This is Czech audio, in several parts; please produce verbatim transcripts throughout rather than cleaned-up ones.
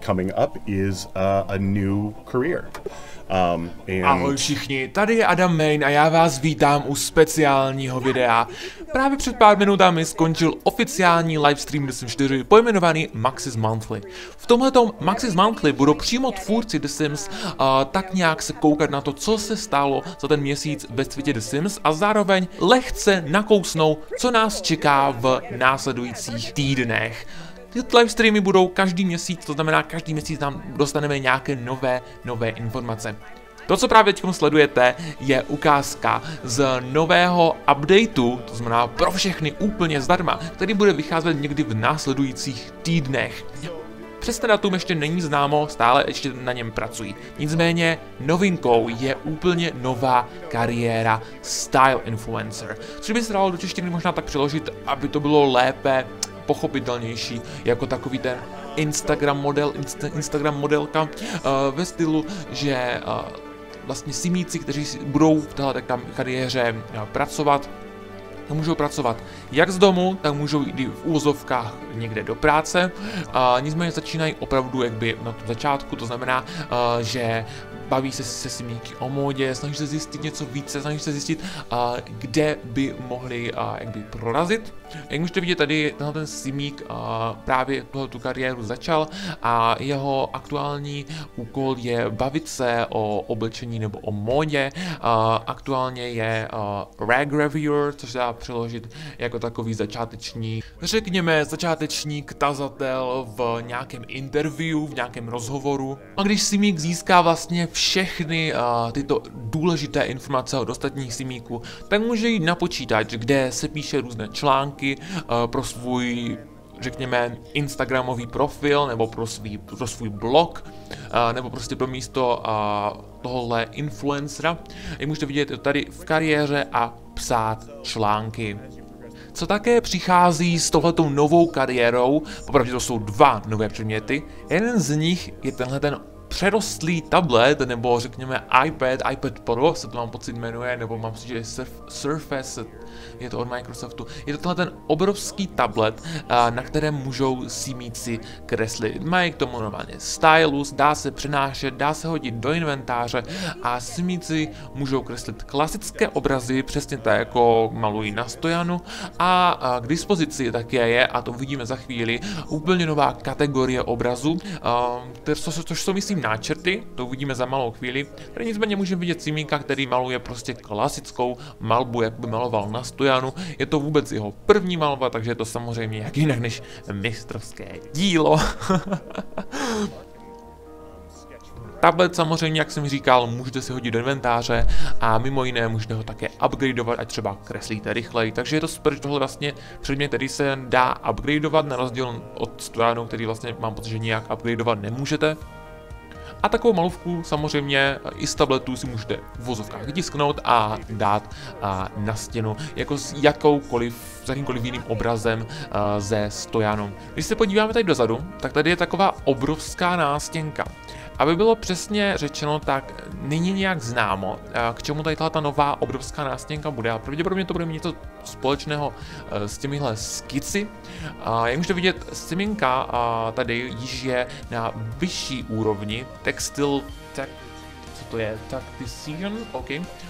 coming up is uh, a new career. Um, and... Ahoj všichni, tady je Adam Main a já vás vítám u speciálního videa. Právě před pár minutami skončil oficiální livestream The Sims čtyři pojmenovaný Maxis Monthly. V tomhletom Maxis Monthly budou přímo tvůrci The Sims uh, tak nějak se koukat na to, co se stalo za ten měsíc ve světě The Sims a zároveň lehce nakousnou, co nás čeká v následujících týdnech. Ty livestreamy budou každý měsíc, to znamená, každý měsíc tam dostaneme nějaké nové, nové informace. To, co právě teď sledujete, je ukázka z nového updateu, to znamená pro všechny úplně zdarma, který bude vycházet někdy v následujících týdnech. Přesné datum ještě není známo, stále ještě na něm pracují. Nicméně novinkou je úplně nová kariéra Style Influencer, což by se dalo do češtiny možná tak přeložit, aby to bylo lépe pochopitelnější, jako takový ten Instagram model, insta, Instagram modelka uh, ve stylu, že uh, vlastně simíci, kteří budou v této kariéře uh, pracovat, můžou pracovat jak z domu, tak můžou jít v úvozovkách někde do práce. Uh, nicméně začínají opravdu jakby na tom začátku, to znamená, uh, že baví se se simíky o módě, snaží se zjistit něco více, snaží se zjistit, uh, kde by mohli uh, jakby prorazit. Jak můžete vidět, tady tenhle ten simík uh, právě tu kariéru začal a jeho aktuální úkol je bavit se o oblečení nebo o módě. Uh, aktuálně je uh, rag reviewer, což se dá přeložit jako takový začáteční, řekněme začáteční tazatel v nějakém interview, v nějakém rozhovoru. A když simík získá vlastně všechny uh, tyto důležité informace od ostatních simíků, tak může jít na počítač, kde se píše různé články uh, pro svůj, řekněme, instagramový profil, nebo pro, svý, pro svůj blog, uh, nebo prostě pro místo uh, tohohle influencera. Jak můžete vidět tady v kariéře a psát články. Co také přichází s touhletou novou kariérou, popravdě to jsou dva nové předměty, jeden z nich je tenhle ten přerostlý tablet, nebo řekněme iPad, iPad Pro se to mám pocit jmenuje, nebo mám pocit, že je Surf, Surface, je to od Microsoftu. Je to tenhle ten obrovský tablet, na kterém můžou simíci kreslit. Mají k tomu normálně stylus, dá se přenášet, dá se hodit do inventáře a simíci můžou kreslit klasické obrazy, přesně tak, jako malují na stojanu. A k dispozici také je, a to vidíme za chvíli, úplně nová kategorie obrazu, což jsou, myslím, náčrty, to uvidíme za malou chvíli. Tady nicméně můžeme vidět simíka, který maluje prostě klasickou malbu, jak by maloval na stojanu. Je to vůbec jeho první malba, takže je to samozřejmě jak jinak než mistrovské dílo. Tablet samozřejmě, jak jsem říkal, můžete si hodit do inventáře a mimo jiné můžete ho také upgradeovat, ať třeba kreslíte rychleji. Takže je to super, že tohle vlastně předmět, který se dá upgradeovat, na rozdíl od stojanu, který vlastně mám pocit, že nijak upgradeovat nemůžete. A takovou malovku samozřejmě i z tabletu si můžete v vozovkách tisknout a dát a, na stěnu jako s jakoukoliv, s jakýmkoliv jiným obrazem a, ze stojanu. Když se podíváme tady dozadu, tak tady je taková obrovská nástěnka. Aby bylo přesně řečeno, tak není nějak známo, k čemu tady ta nová obrovská nástěnka bude. A pravděpodobně to bude mít něco společného s těmihle skici. Jak můžete vidět, siminka tady již je na vyšší úrovni. Textil, tak, co to je? Tactician, OK.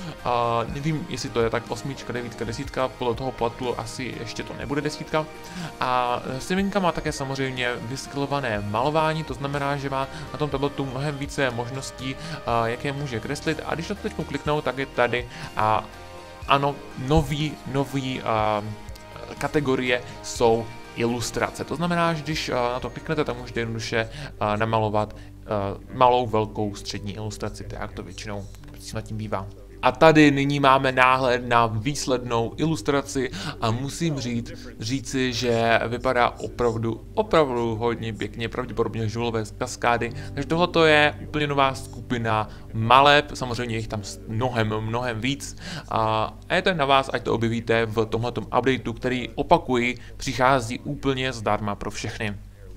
A nevím, jestli to je tak osmička, devítka, desítka, podle toho platu asi ještě to nebude desítka. A siminka má také samozřejmě vyskelované malování, to znamená, že má na tom tabletu mnohem více možností, jaké může kreslit. A když na to teď kliknou, tak je tady a ano, nový, nový a, kategorie jsou ilustrace. To znamená, že když na to kliknete, tak můžete jednoduše namalovat malou, velkou, střední ilustraci, tak jak to většinou s tím bývá. A tady nyní máme náhled na výslednou ilustraci a musím říct, říci, že vypadá opravdu, opravdu hodně pěkně, pravděpodobně žulové kaskády. Takže tohle je úplně nová skupina maleb, samozřejmě jich tam mnohem, mnohem víc. A je to na vás, ať to objevíte v tomhletom updateu, který, opakuji, přichází úplně zdarma pro všechny.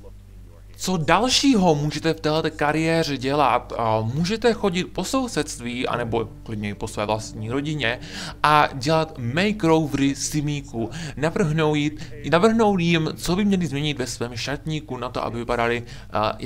Co dalšího můžete v této kariéře dělat? Můžete chodit po sousedství, anebo klidně po své vlastní rodině a dělat makeovery simíků. Navrhnout jim, navrhnout jim, co by měli změnit ve svém šatníku na to, aby vypadali jako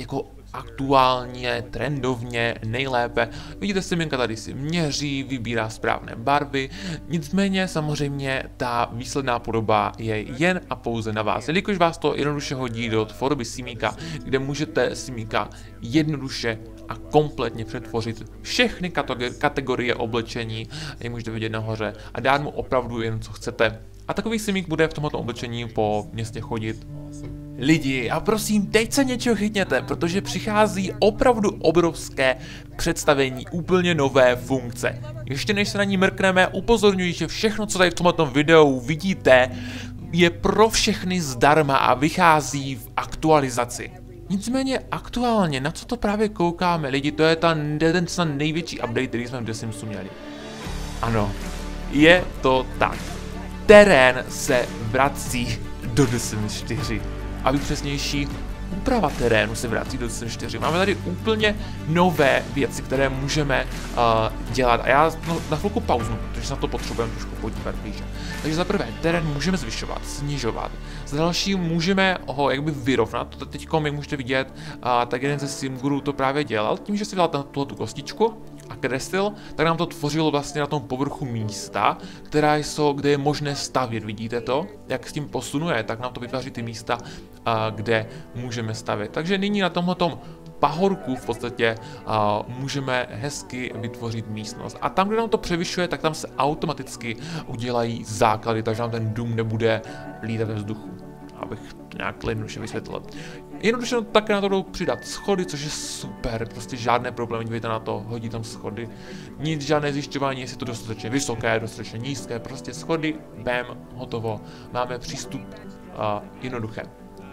aktuálně, trendovně, nejlépe. Vidíte, Siminka tady si měří, vybírá správné barvy, nicméně samozřejmě ta výsledná podoba je jen a pouze na vás, jelikož vás to jednoduše hodí do tvorby Simika, kde můžete Simika jednoduše a kompletně přetvořit všechny kategorie oblečení, jak můžete vidět nahoře, a dát mu opravdu jen co chcete. A takový Simik bude v tomto oblečení po městě chodit. Lidi, a prosím, teď se něčeho chytněte, protože přichází opravdu obrovské představení úplně nové funkce. Ještě než se na ní mrkneme, upozorňuji, že všechno, co tady v tomto videu vidíte, je pro všechny zdarma a vychází v aktualizaci. Nicméně aktuálně, na co to právě koukáme, lidi, to je ta, ten snad největší update, který jsme v The Simsu měli. Ano, je to tak. Terén se vrací do The Sims čtyři. Aby přesnější, úprava terénu se vrací do The Sims čtyři. Máme tady úplně nové věci, které můžeme uh, dělat. A já no, na chvilku pauznu, protože se na to potřebujeme trošku podívat blíže. Takže za prvé, terén můžeme zvyšovat, snižovat. Za další můžeme ho jakoby vyrovnat. To teď, jak můžete vidět, uh, tak jeden ze Simgurů to právě dělal. Tím, že si vzal tuhle tu kostičku a kreslil, tak nám to tvořilo vlastně na tom povrchu místa, která jsou, kde je možné stavět. Vidíte to? Jak s tím posunuje, tak nám to vytváří ty místa, a, kde můžeme stavět. Takže nyní na tomhletom pahorku v podstatě a, můžeme hezky vytvořit místnost. A tam, kde nám to převyšuje, tak tam se automaticky udělají základy, takže nám ten dům nebude lítat ve vzduchu. Abych to nějak jednoduše vysvětlil. Jednoduše také na to jdou přidat schody, což je super, prostě žádné problémy, dívejte na to, hodí tam schody, nic, žádné zjišťování, jestli to dostatečně vysoké, dostatečně nízké, prostě schody, bam, hotovo, máme přístup uh, jednoduché.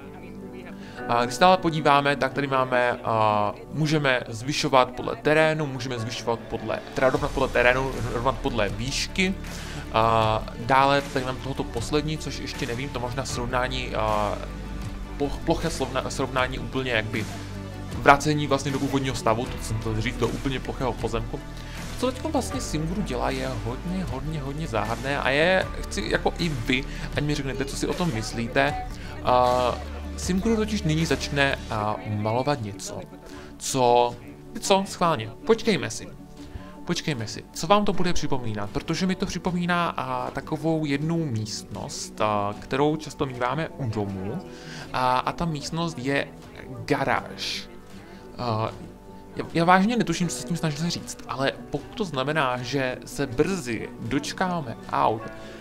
A když se dále podíváme, tak tady máme, uh, můžeme zvyšovat podle terénu, můžeme zvyšovat podle, teda rovnat podle terénu, rovnat podle výšky. Uh, dále tady mám tohoto poslední, což ještě nevím, to možná srovnání, uh, ploché srovnání úplně jakby vracení vlastně do původního stavu, to jsem chtěl říct, do úplně plochého pozemku. Co teď vlastně Simguru dělá, je hodně, hodně, hodně záhadné a je, chci jako i vy, ať mi řeknete, co si o tom myslíte. Uh, Simguru totiž nyní začne uh, malovat něco, co, co, schválně, počkejme si. Počkejme si, co vám to bude připomínat, protože mi to připomíná a, takovou jednu místnost, a, kterou často míváme u domu, a, a ta místnost je garáž. A, já, já vážně netuším, co se s tím snažil říct, ale pokud to znamená, že se brzy dočkáme aut,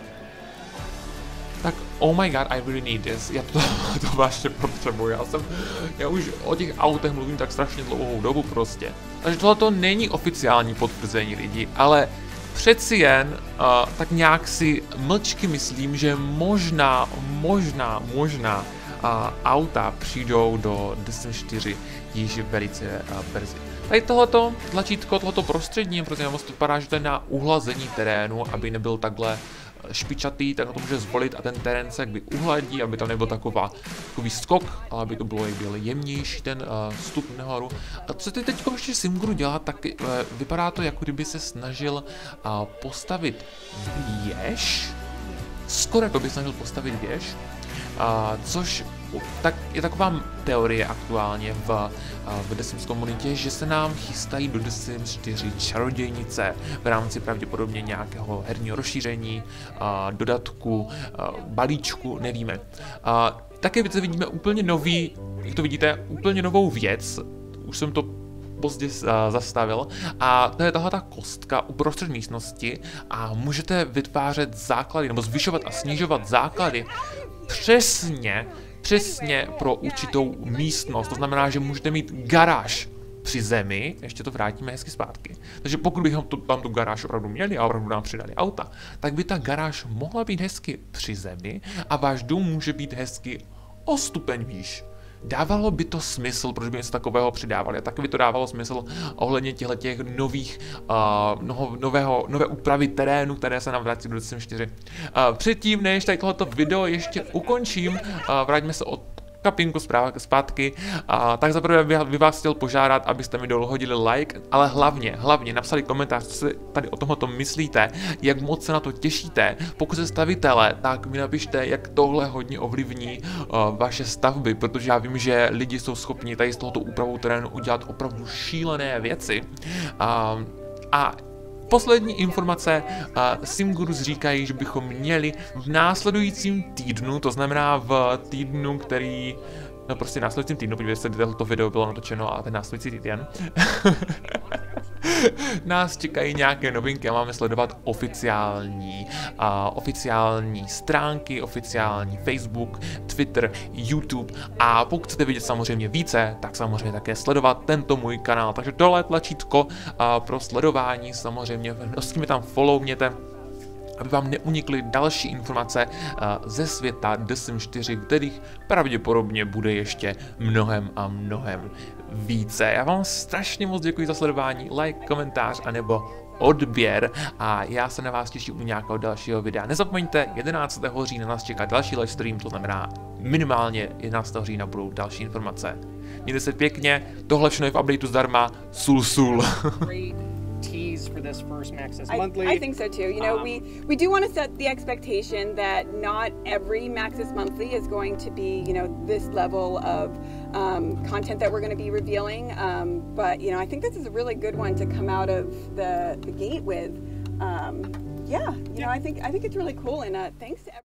tak oh my god, I really need this, já to, to vážně potřebuji, já jsem, já už o těch autech mluvím tak strašně dlouhou dobu prostě. Takže tohle to není oficiální potvrzení lidí, ale přeci jen uh, tak nějak si mlčky myslím, že možná, možná, možná uh, auta přijdou do The Sims čtyři již velice uh, brzy. Tady tohleto tlačítko, tohleto prostřední, protože to vypadá, že to je na uhlazení terénu, aby nebyl takhle špičatý, tak to může zvolit a ten terén se jakby uhladí, aby tam nebyl taková, takový skok, ale aby to bylo byl jemnější ten uh, vstup nahoru. A co ty teď ještě Simguru dělá, tak uh, vypadá to, jako kdyby se snažil uh, postavit věž, skoro jako by snažil postavit věž, uh, což tak je taková teorie aktuálně v, v The Sims komunitě, že se nám chystají do The Sims čtyři čarodějnice v rámci pravděpodobně nějakého herního rozšíření, dodatku, balíčku, nevíme. Také věci vidíme úplně nový, jak to vidíte, úplně novou věc, už jsem to pozdě zastavil, a to je tahle ta kostka uprostřed místnosti a můžete vytvářet základy nebo zvyšovat a snižovat základy přesně Přesně pro určitou místnost, to znamená, že můžete mít garáž při zemi, ještě to vrátíme hezky zpátky. Takže pokud bychom tu, tam tu garáž opravdu měli a opravdu nám přidali auta, tak by ta garáž mohla být hezky při zemi a váš dům může být hezky o stupeň výš. Dávalo by to smysl, proč by něco takového přidávali, a taky by to dávalo smysl ohledně těchto nových, uh, noho, nového, nové úpravy terénu, které se nám vrací do The Sims čtyři. Uh, předtím, než tady tohleto video ještě ukončím, uh, vraťme se od kapinku zpátky. A tak zaprvé bych vás chtěl požádat, abyste mi dolů hodili like, ale hlavně, hlavně napsali komentář, co si tady o tomto myslíte, jak moc se na to těšíte. Pokud jste stavitele, tak mi napište, jak tohle hodně ovlivní uh, vaše stavby, protože já vím, že lidi jsou schopni tady z tohoto úpravou terénu udělat opravdu šílené věci. Uh, a poslední informace, uh, Simgurus říkají, že bychom měli v následujícím týdnu, to znamená v týdnu, který, no prostě následujícím týdnu, protože se tohoto video bylo natočeno a ten následující týden, nás čekají nějaké novinky a máme sledovat oficiální, uh, oficiální stránky, oficiální Facebook, Twitter, YouTube a pokud chcete vidět samozřejmě více, tak samozřejmě také sledovat tento můj kanál. Takže dole tlačítko uh, pro sledování, samozřejmě nosím mi tam followněte, aby vám neunikly další informace uh, ze světa The Sims čtyři, kterých pravděpodobně bude ještě mnohem a mnohem více. Já vám strašně moc děkuji za sledování, like, komentář anebo odběr a já se na vás těším u nějakého dalšího videa. Nezapomeňte, jedenáctého října nás čeká další livestream, to znamená minimálně jedenáctého října budou další informace. Mějte se pěkně, tohle všechno je v updateu zdarma, sul sul. tease for this first Maxis I, Monthly. I think so too. You know, Um, we, we do want to set the expectation that not every Maxis Monthly is going to be, you know, this level of um, content that we're going to be revealing. Um, but, you know, I think this is a really good one to come out of the, the gate with. Um, yeah, you know, I think I think it's really cool. And uh, thanks to everyone.